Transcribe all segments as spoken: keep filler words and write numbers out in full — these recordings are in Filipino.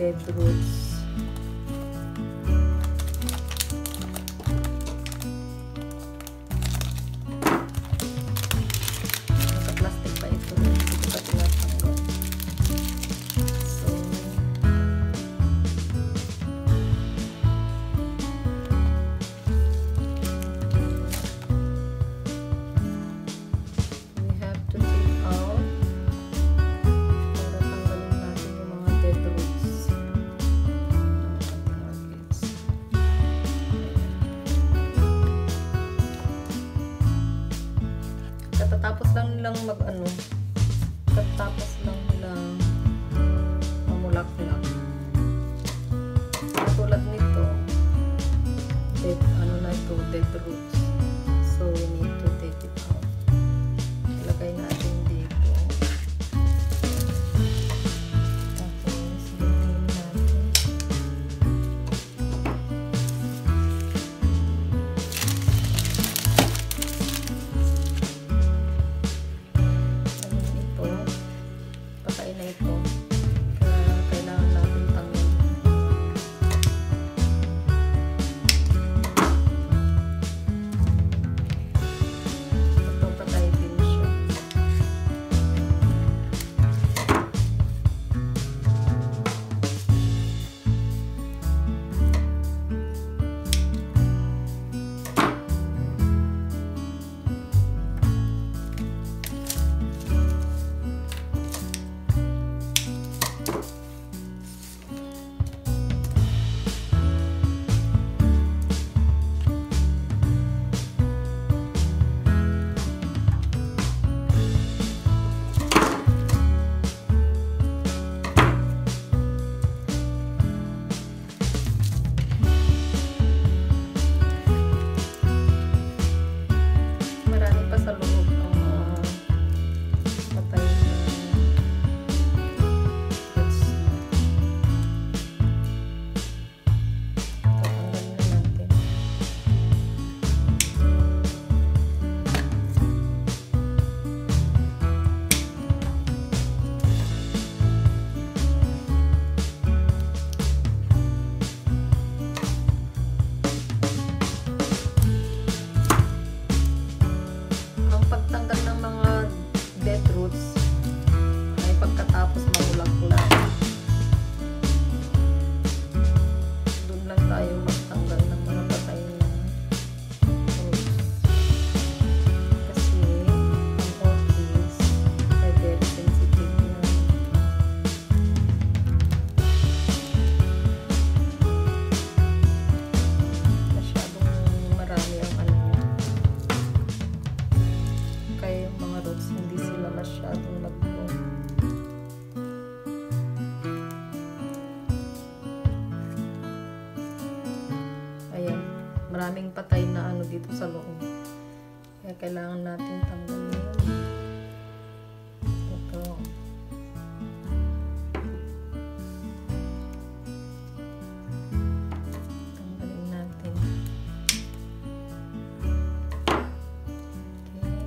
dead roots. Naka-plastic pa ito. Hindi ko pa tinatanggal. So, we have to take out para tanggalin natin yung mga dead roots ng ating orchids. Katatapos lang nilang mag ano, katatapos lang nilang mamulaklak. Katulad nito, dead, ano na ito, dead roots. So we need to take it out. Ilagay natin dito. Tapos, hilahin natin. Ayun ito. Patay na ito. Kaya kailangan natin tanggalin. Ito patay din siya. Marami pa sa loob ang mga patay na roots na. Tatanggalin na natin. Ang pagtanggal ng mga dead roots ay pagkatapos mamulaklak. Doon lang tayo magtanggal ng mga patay na roots. Kasi ang orchids ay very sensitive na. Masyadong marami ang ano. Kaya yung mga roots hindi sila masyadong nag-grow. Ayan, maraming patay na ano dito sa loob. Kaya kailangan natin tanggalin. Ito. Tanggalin natin. Okay.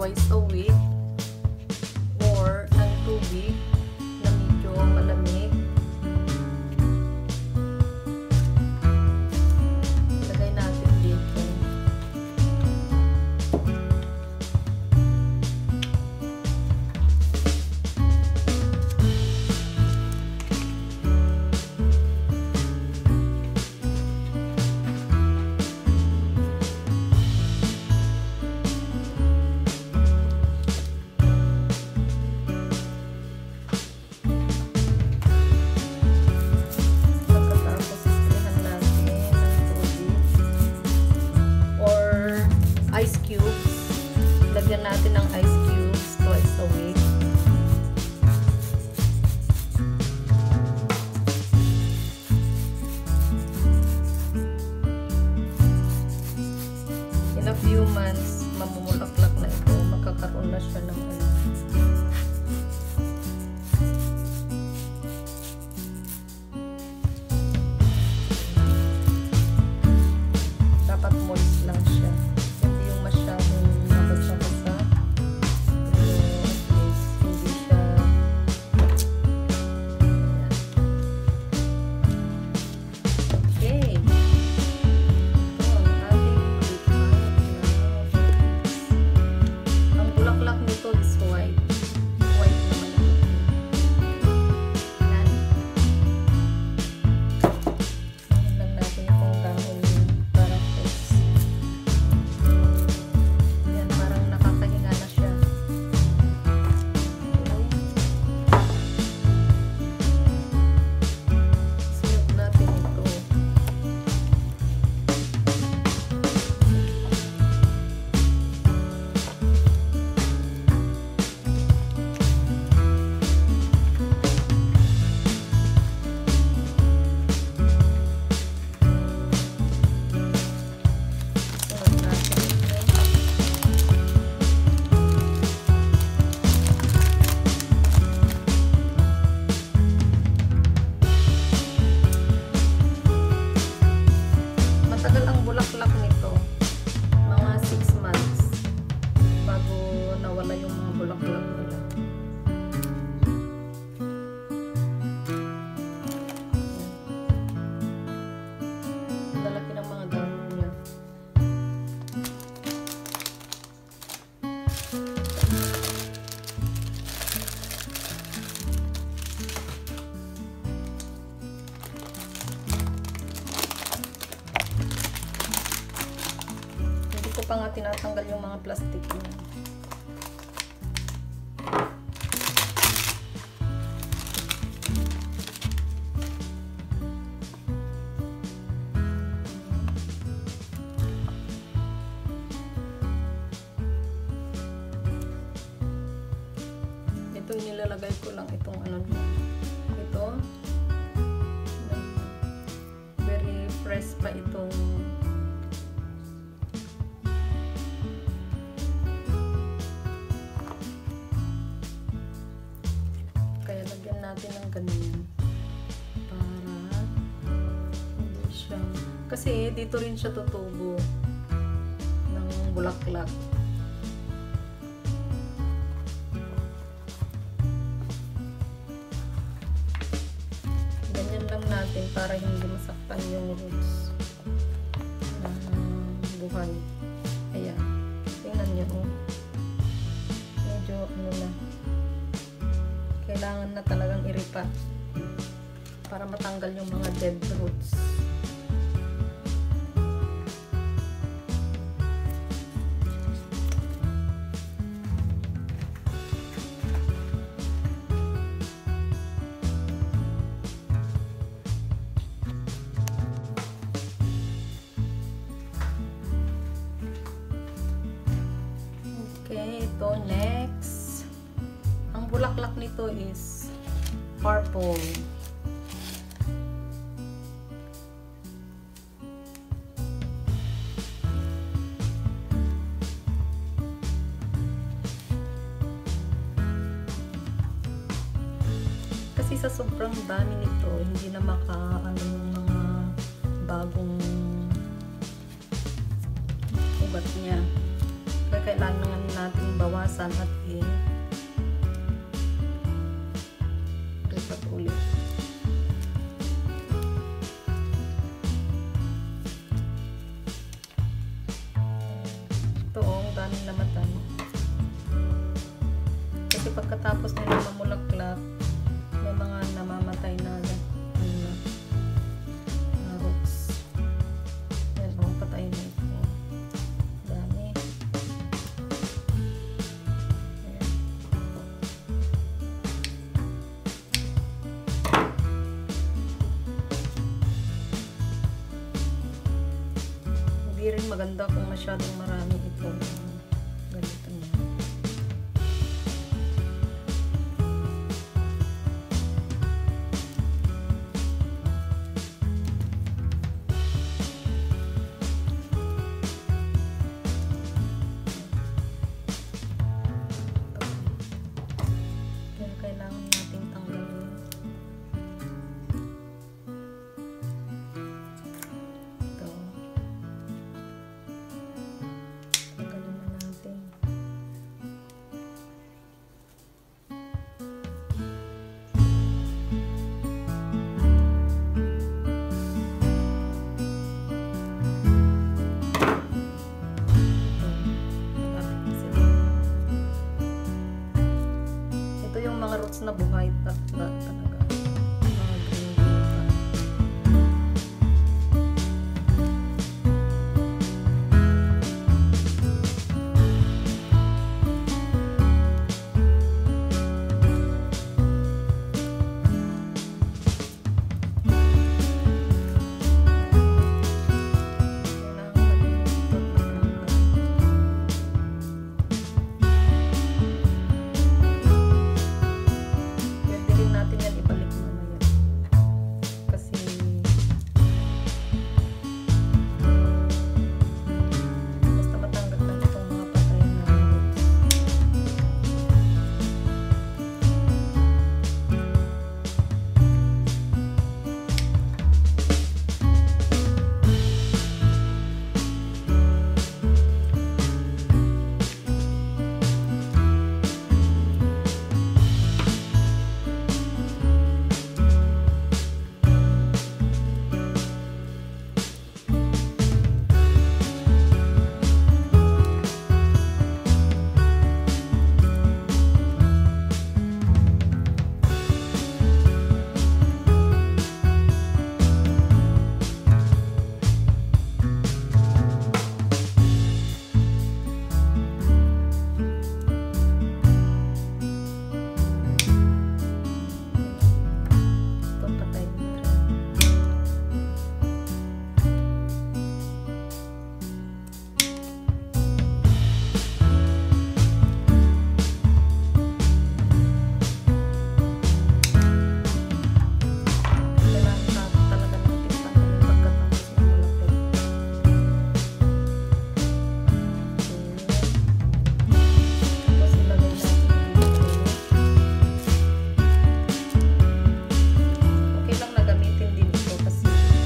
twice a week or ng tubig na medyo malamig. Ilagay natin dito. Ice cubes. Lagyan natin ng ice cubes twice a week. In a few months, mamumulaklak na ito. Magkakaroon na siya ng ano. Dapat moist lang siya. Pa nga tinatanggal yung mga plastic niya. Ito nilalagay ko lang itong ano niya. Ito very fresh pa itong natin ng ganyan para hindi siya, kasi dito rin siya tutubo ng bulaklak. Ganyan lang natin para hindi masaktan yung roots ng buhay. Ayan, tingnan nyo, oh. Medyo ano na, kailangan na talagang iripat para matanggal yung mga dead roots. Okay, ito next. Ang bulaklak nito is purple. Kasi sa sobrang dami nito, hindi na maka ano yung mga bagong ugat niya. Kaya kailangan natin bawasan at i-repat ulit. Ito oh, ang daming lamatan. Kasi pagkatapos nila mamulaklak, may mga namamatay na ano, na roots. Yan oh, patay na ito. Dami. Ayan. Hindi rin maganda kung masyadong marami ito. Ganito na. Kaya kailangan natin tanggalin. Ito. Tanggalin na natin. Ito yung mga roots na buhay at na talaga. Mga green green pa. Kailangan malinis ito at matanggal. Pwede rin natin yan ibalik mamaya. Kasi basta matanggal lang itong mga patay na roots. Ito patay na rin. Kailangan natin talaga natin tanggalin pagkatapos ng malaki. Tapos ilagay natin dito. Okay lang na gamitin din ito kasi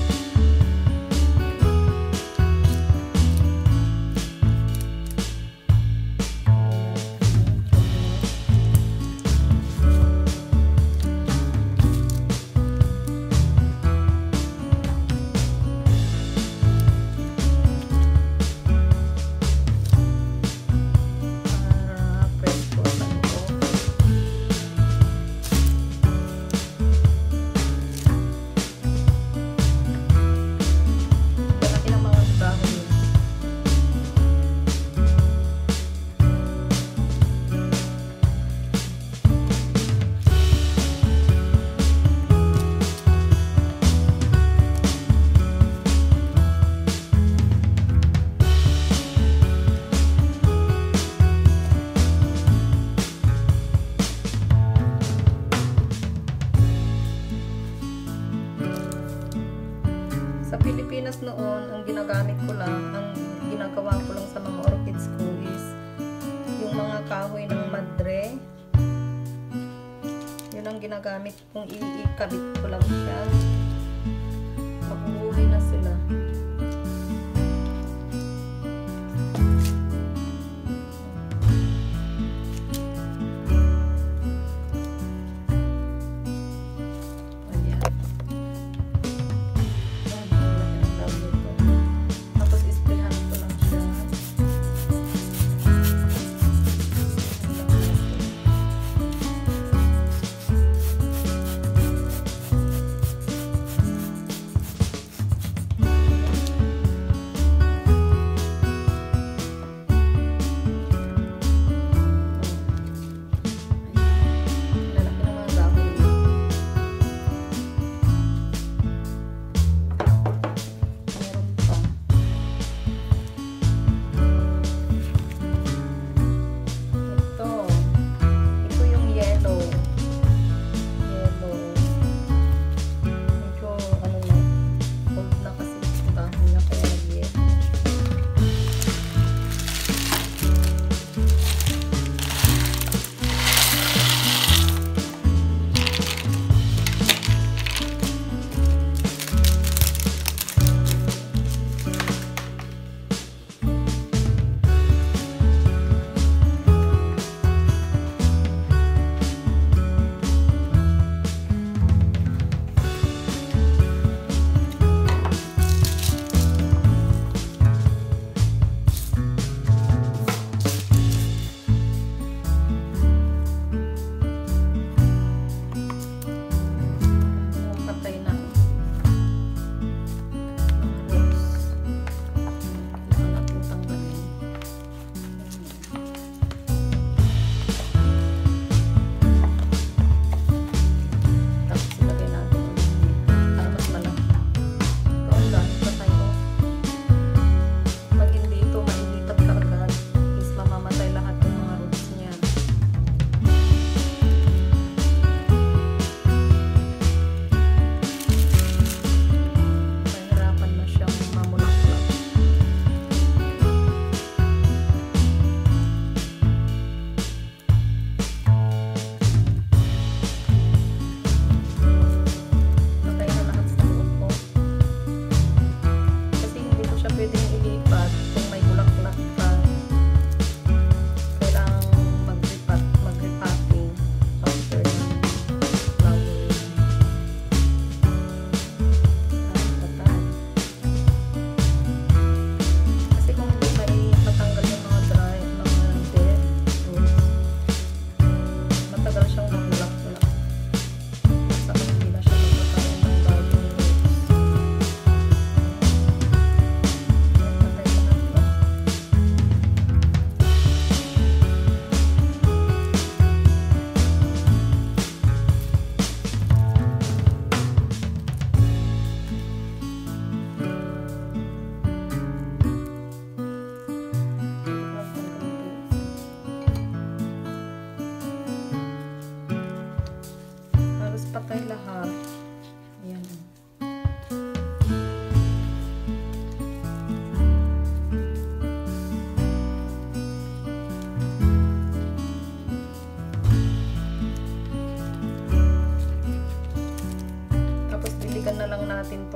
para presko sa ito. Malaki ng mga dahon yun. Sa Pilipinas noon, ang ginagamit ko lang, ang ginagawa ko lang sa mga orchids ko is yung mga kahoy ng madre. Yun ang ginagamit kong iikabit ko lang siya. Pag uuwi na sila.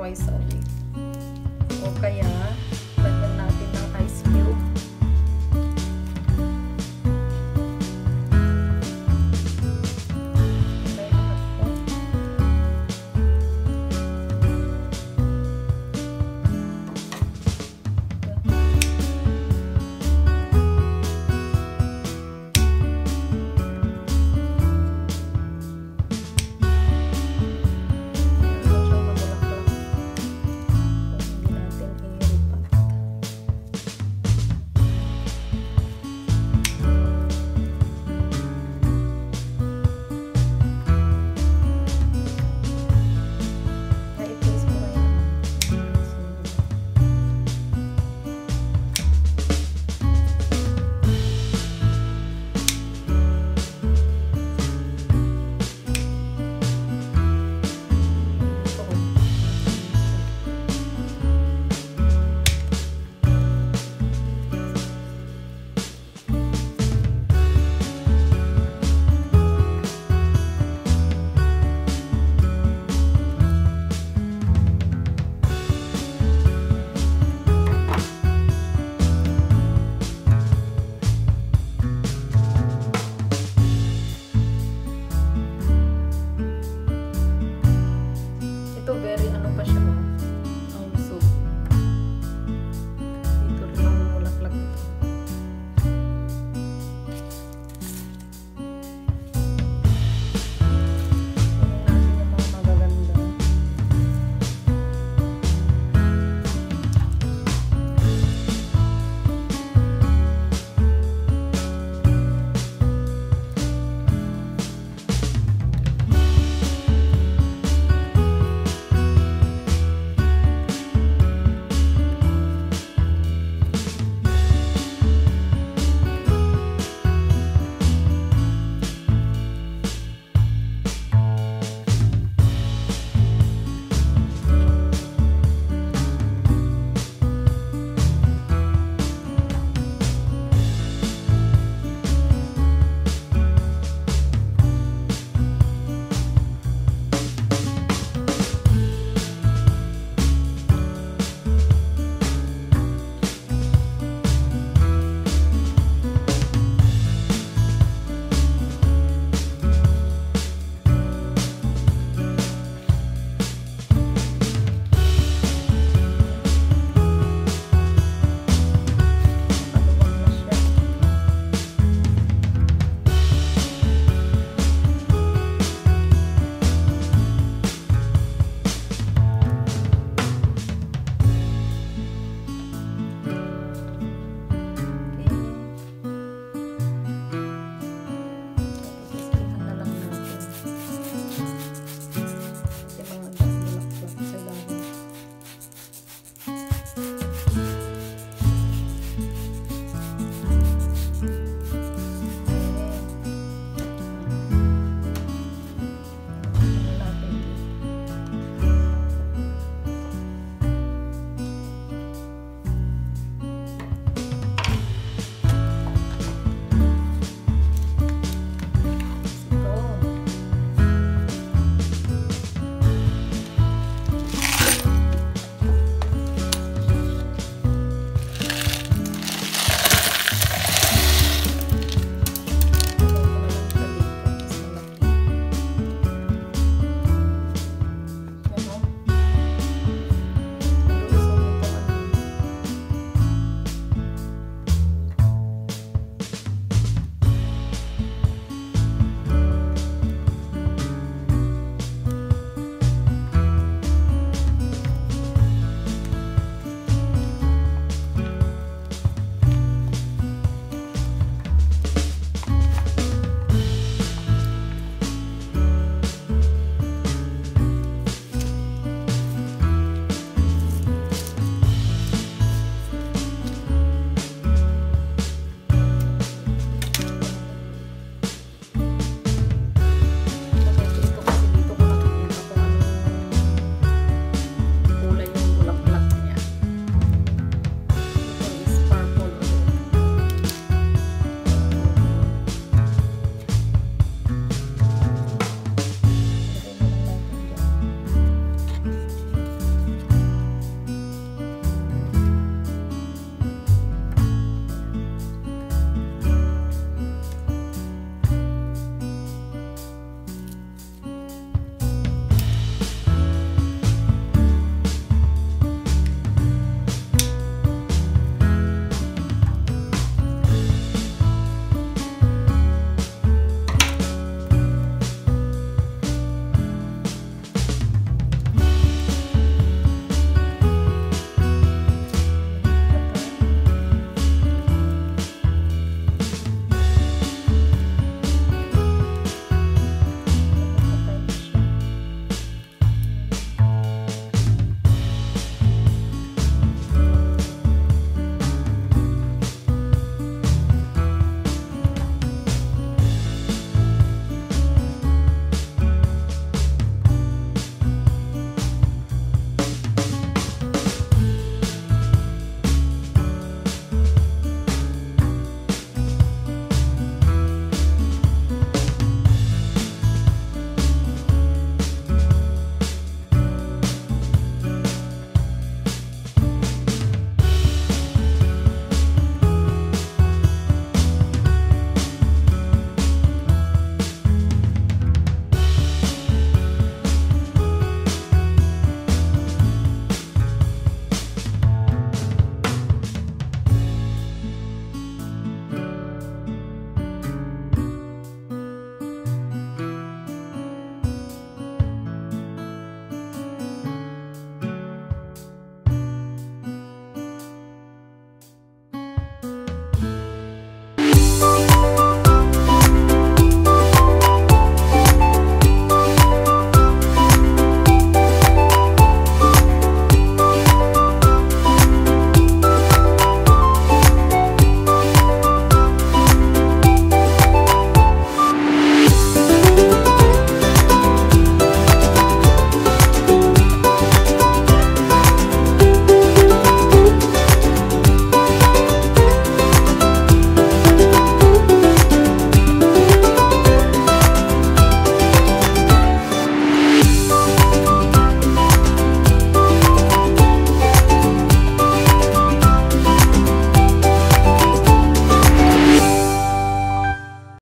kayo sa uli.